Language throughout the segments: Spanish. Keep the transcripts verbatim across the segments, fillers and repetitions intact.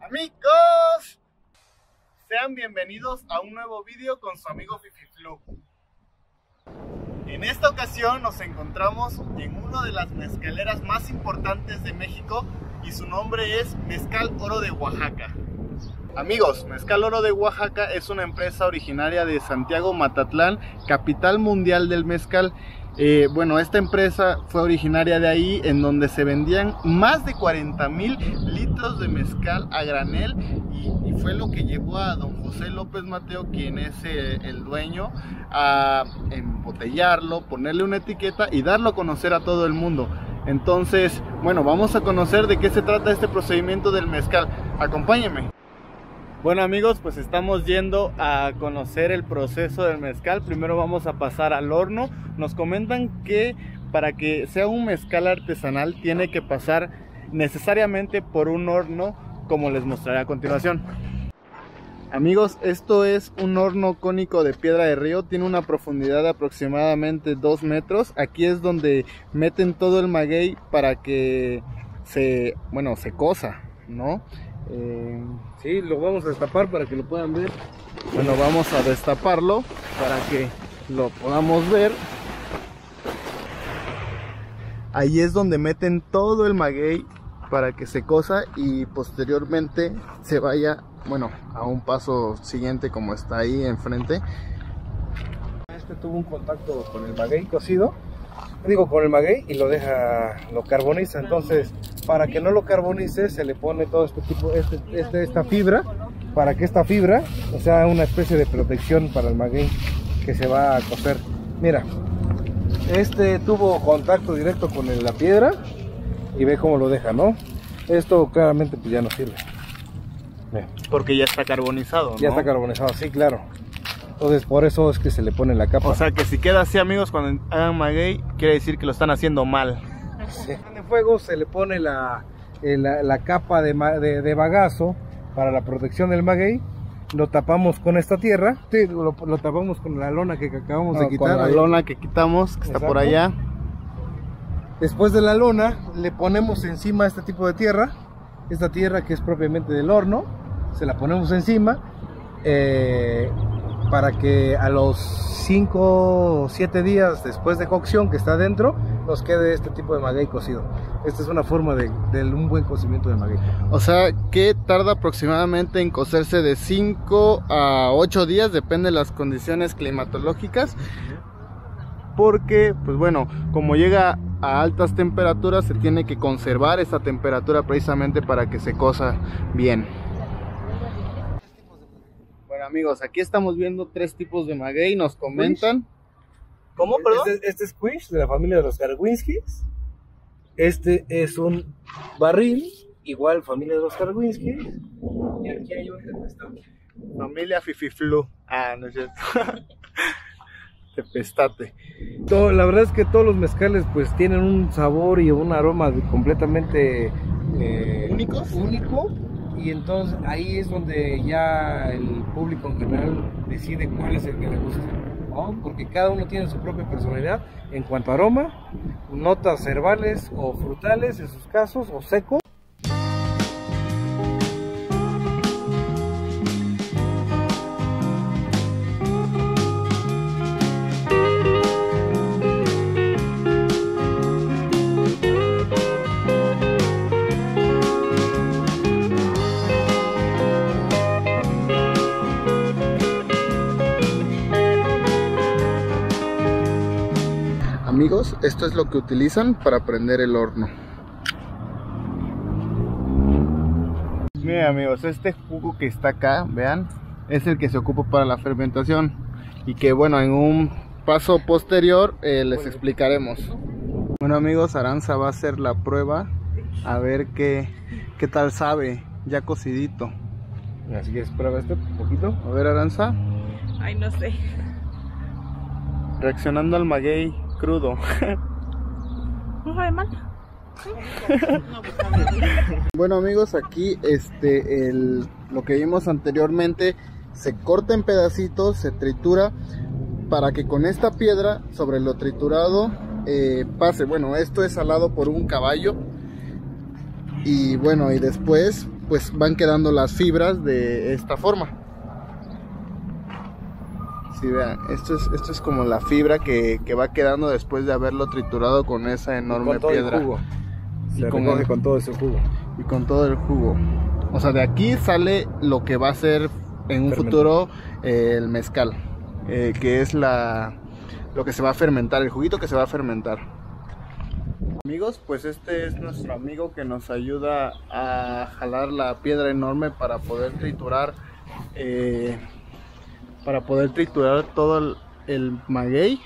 Amigos, sean bienvenidos a un nuevo vídeo con su amigo Fififlu. En esta ocasión nos encontramos en una de las mezcaleras más importantes de México y su nombre es Mezcal Oro de Oaxaca. Amigos, Mezcal Oro de Oaxaca es una empresa originaria de Santiago, Matatlán, capital mundial del mezcal. Eh, bueno, esta empresa fue originaria de ahí, en donde se vendían más de cuarenta mil litros de mezcal a granel y, y fue lo que llevó a don José López Mateo, quien es eh, el dueño, a embotellarlo, ponerle una etiqueta y darlo a conocer a todo el mundo. Entonces, bueno, vamos a conocer de qué se trata este procedimiento del mezcal. Acompáñenme. Bueno amigos, pues estamos yendo a conocer el proceso del mezcal. Primero vamos a pasar al horno. Nos comentan que para que sea un mezcal artesanal tiene que pasar necesariamente por un horno, como les mostraré a continuación. Amigos, esto es un horno cónico de piedra de río. Tiene una profundidad de aproximadamente dos metros. Aquí es donde meten todo el maguey para que se, bueno, se cosa, ¿no? Eh, sí, lo vamos a destapar para que lo puedan ver. Bueno, vamos a destaparlo para que lo podamos ver. Ahí es donde meten todo el maguey para que se cosa y posteriormente se vaya, bueno, a un paso siguiente como está ahí enfrente. Este tuvo un contacto con el maguey cocido, digo con el maguey, y lo deja, lo carboniza. Entonces, para que no lo carbonice, se le pone todo este tipo, este, este, esta fibra, para que esta fibra sea una especie de protección para el maguey que se va a cocer. Mira, este tuvo contacto directo con la piedra y ve cómo lo deja, ¿no? Esto claramente pues ya no sirve. Ve. Porque ya está carbonizado, ¿no? Ya está carbonizado, sí, claro. Entonces por eso es que se le pone la capa. O sea que si queda así, amigos, cuando hagan maguey, quiere decir que lo están haciendo mal. Sí. En el fuego se le pone la, la, la capa de, de, de bagazo para la protección del maguey. Lo tapamos con esta tierra, sí, lo, lo tapamos con la lona que acabamos no, de quitar. Con la ahí. lona que quitamos, que Exacto. Está por allá. Después de la lona le ponemos encima este tipo de tierra, esta tierra que es propiamente del horno, se la ponemos encima eh, para que a los cinco o siete días después de cocción que está dentro nos quede este tipo de maguey cocido. Esta es una forma de, de un buen cocimiento de maguey. O sea que tarda aproximadamente en cocerse de cinco a ocho días, depende de las condiciones climatológicas, porque pues bueno, como llega a altas temperaturas se tiene que conservar esa temperatura precisamente para que se cosa bien. Bueno amigos, aquí estamos viendo tres tipos de maguey, nos comentan. ¿Cómo, perdón? Este, este es Squish, de la familia de los Karwinskis. Este es un barril, igual familia de los Karwinskis. Y aquí hay un tepestate. Familia Fififlu. Ah, no es cierto. Tepestate. Todo, la verdad es que todos los mezcales pues tienen un sabor y un aroma completamente eh, ¿Únicos? único. Y entonces ahí es donde ya el público en general decide cuál es el que le gusta, ¿no? Porque cada uno tiene su propia personalidad en cuanto a aroma, notas herbales o frutales en sus casos, o seco. Amigos, esto es lo que utilizan para prender el horno. Miren amigos, este jugo que está acá, vean, es el que se ocupa para la fermentación y que bueno, en un paso posterior eh, les explicaremos. Bueno amigos, Aranza va a hacer la prueba a ver qué, qué tal sabe, ya cocidito. Así que prueba este un poquito. A ver Aranza. Ay, no sé. Reaccionando al maguey crudo. ¿No sabe mal? Bueno amigos, aquí este el, lo que vimos anteriormente se corta en pedacitos, se tritura para que con esta piedra sobre lo triturado eh, pase. Bueno, esto es salado por un caballo y bueno, y después pues van quedando las fibras de esta forma. Si vean, esto es, esto es como la fibra que, que va quedando después de haberlo triturado con esa enorme con todo piedra. El jugo. Se Y con recoge el- con todo ese jugo. Y con todo el jugo. O sea, de aquí sale lo que va a ser en un Fermentar. futuro eh, el mezcal, eh, que es la lo que se va a fermentar, el juguito que se va a fermentar. Amigos, pues este es nuestro amigo que nos ayuda a jalar la piedra enorme para poder triturar eh, para poder triturar todo el, el maguey.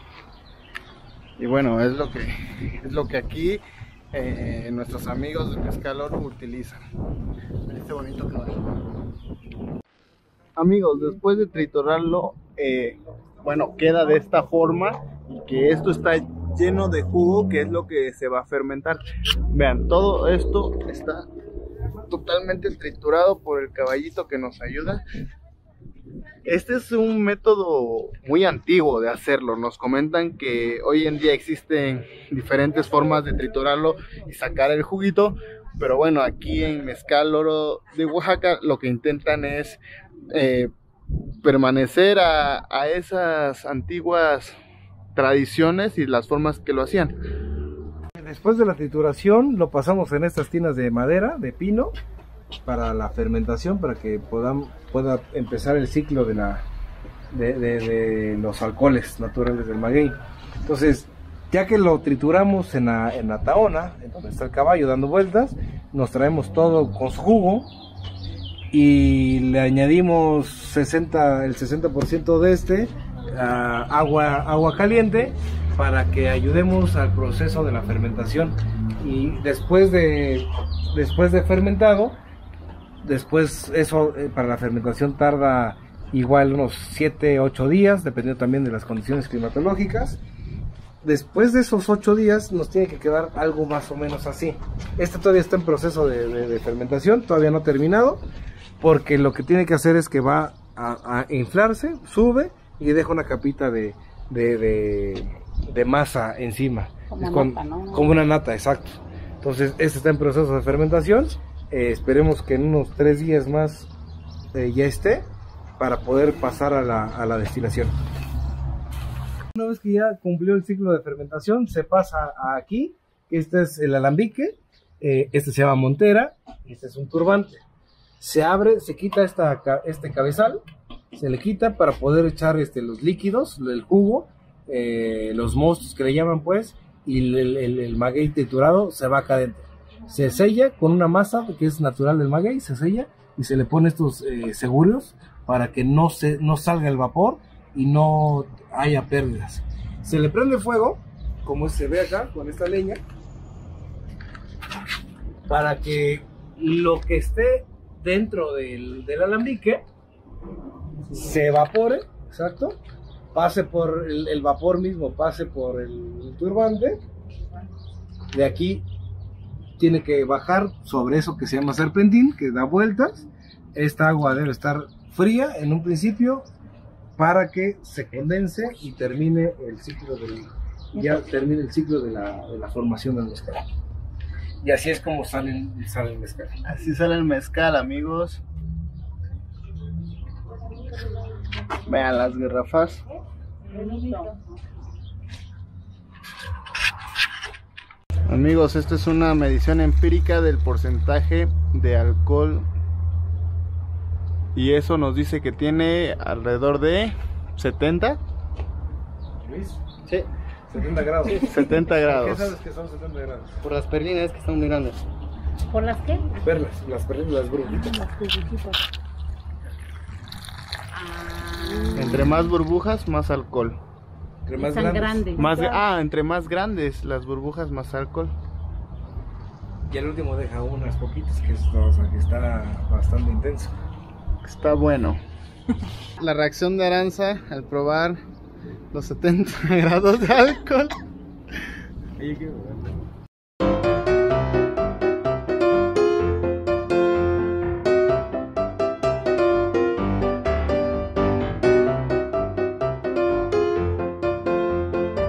Y bueno, es lo que es lo que aquí eh, nuestros amigos de Mezcal Oro utilizan. Este bonito caballo. Amigos, después de triturarlo, eh, bueno, queda de esta forma, y que esto está lleno de jugo, que es lo que se va a fermentar. Vean, todo esto está totalmente triturado por el caballito que nos ayuda. Este es un método muy antiguo de hacerlo. Nos comentan que hoy en día existen diferentes formas de triturarlo y sacar el juguito, pero bueno, aquí en Mezcal Oro de Oaxaca lo que intentan es eh, permanecer a, a esas antiguas tradiciones y las formas que lo hacían. Después de la trituración lo pasamos en estas tinas de madera, de pino, para la fermentación, para que podamos, pueda empezar el ciclo de, la, de, de, de los alcoholes naturales del maguey. Entonces, ya que lo trituramos en la, en la taona, en donde está el caballo dando vueltas, nos traemos todo con su jugo y le añadimos sesenta, el sesenta por ciento de este a agua, agua caliente, para que ayudemos al proceso de la fermentación. Y después de, después de fermentado, después eso eh, para la fermentación tarda igual unos siete ocho días, dependiendo también de las condiciones climatológicas. Después de esos ocho días nos tiene que quedar algo más o menos así. Este todavía está en proceso de, de, de fermentación, todavía no ha terminado, porque lo que tiene que hacer es que va a, a inflarse, sube y deja una capita de, de, de, de masa encima. Como Es con- nata, ¿no? como una nata, exacto. Entonces este está en proceso de fermentación. Eh, esperemos que en unos tres días más eh, ya esté, para poder pasar a la, a la destilación. Una vez que ya cumplió el ciclo de fermentación, se pasa a aquí, que este es el alambique, eh, este se llama montera, y este es un turbante. Se abre, se quita esta, ca- este cabezal, se le quita para poder echar este, los líquidos, el jugo, eh, los mostos que le llaman pues, y el, el, el maguey triturado se va acá adentro. Se sella con una masa que es natural del maguey, se sella y se le pone estos eh, seguros para que no, se, no salga el vapor y no haya pérdidas. Se le prende fuego, como se ve acá con esta leña, para que lo que esté dentro del, del alambique se evapore, exacto, pase por el, el vapor mismo, pase por el turbante. De aquí tiene que bajar sobre eso que se llama serpentín, que da vueltas. Esta agua debe estar fría en un principio para que se condense y termine el ciclo del, ya termine el ciclo de la, de la formación del mezcal. Y así es como sale, sale el mezcal. Así sale el mezcal, amigos. Vean las garrafas. Amigos, esta es una medición empírica del porcentaje de alcohol, y eso nos dice que tiene alrededor de setenta. ¿Luis? Sí, setenta grados. setenta ¿Qué grados. sabes que son setenta grados? Por las perlinas que están muy grandes. ¿Por las qué? Perlas, las perlas, las burbujitas. Las burbujitas. Ah, Entre más burbujas, más alcohol. Entre más están grandes. grandes. Más, ah, entre más grandes las burbujas, más alcohol. Y el último deja unas poquitas, que, es, o sea, que está bastante intenso. Está bueno. La reacción de Aranza al probar los setenta grados de alcohol. Oye, qué bueno.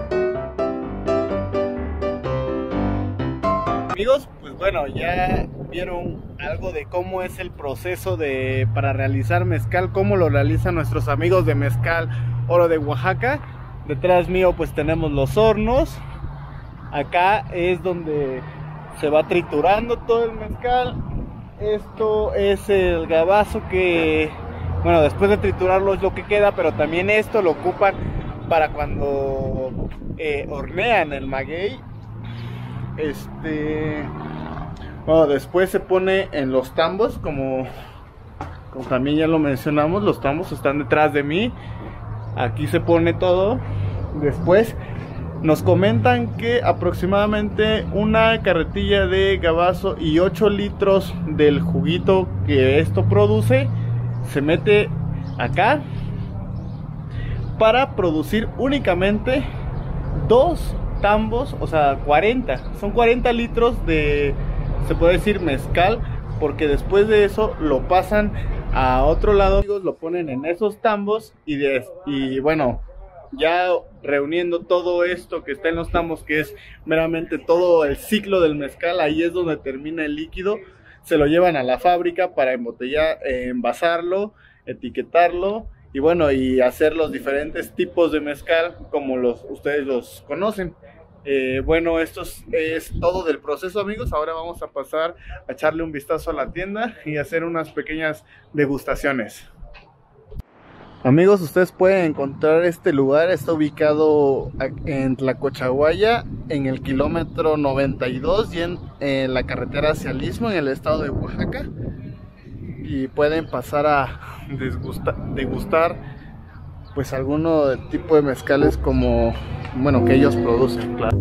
Amigos, pues bueno, ya vieron algo de cómo es el proceso de, para realizar mezcal, cómo lo realizan nuestros amigos de Mezcal Oro de Oaxaca. Detrás mío pues tenemos los hornos. Acá es donde se va triturando todo el mezcal. Esto es el gabazo que, bueno, después de triturarlo es lo que queda, pero también esto lo ocupan para cuando eh, hornean el maguey. Este, bueno, después se pone en los tambos, como, como también ya lo mencionamos, los tambos están detrás de mí. Aquí se pone todo. Después nos comentan que aproximadamente una carretilla de gabazo y ocho litros del juguito que esto produce se mete acá para producir únicamente dos tambos, o sea, cuarenta, son cuarenta litros de, se puede decir, mezcal, porque después de eso lo pasan a otro lado, lo ponen en esos tambos y, de, y bueno, ya reuniendo todo esto que está en los tambos, que es meramente todo el ciclo del mezcal, ahí es donde termina el líquido, se lo llevan a la fábrica para embotellar, eh, envasarlo, etiquetarlo y bueno, y hacer los diferentes tipos de mezcal como los ustedes los conocen. Eh, bueno, esto es, es todo del proceso, amigos. Ahora vamos a pasar a echarle un vistazo a la tienda y hacer unas pequeñas degustaciones. Amigos, ustedes pueden encontrar este lugar, está ubicado en Tlacochahuaya, en el kilómetro noventa y dos y en, en la carretera hacia el Istmo, en el estado de Oaxaca. Y pueden pasar a degustar, degustar pues alguno tipo de mezcales como, bueno, que ellos producen, claro.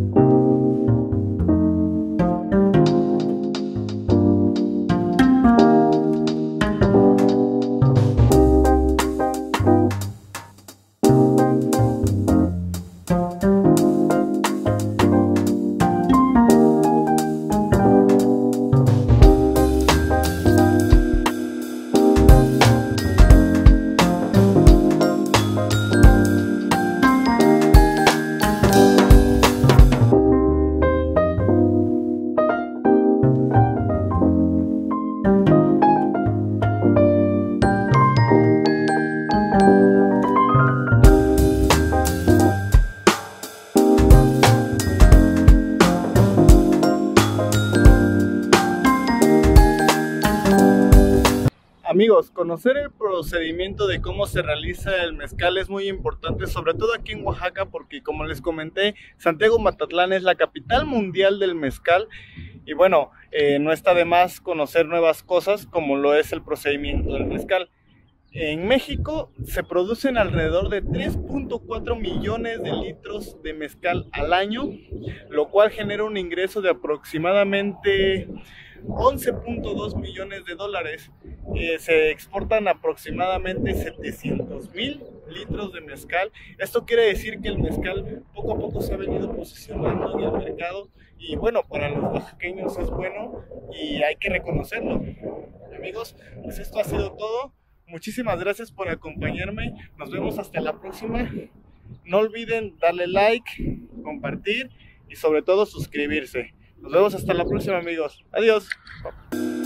Amigos, conocer el procedimiento de cómo se realiza el mezcal es muy importante, sobre todo aquí en Oaxaca, porque como les comenté, Santiago Matatlán es la capital mundial del mezcal y bueno, eh, no está de más conocer nuevas cosas como lo es el procedimiento del mezcal. En México se producen alrededor de tres punto cuatro millones de litros de mezcal al año, lo cual genera un ingreso de aproximadamente once punto dos millones de dólares. Eh, se exportan aproximadamente setecientos mil litros de mezcal. Esto quiere decir que el mezcal poco a poco se ha venido posicionando en el mercado y bueno, para los oaxaqueños es bueno y hay que reconocerlo. Amigos, pues esto ha sido todo. Muchísimas gracias por acompañarme. Nos vemos hasta la próxima. No olviden darle like, compartir y sobre todo suscribirse. Nos vemos hasta la próxima, amigos. Adiós.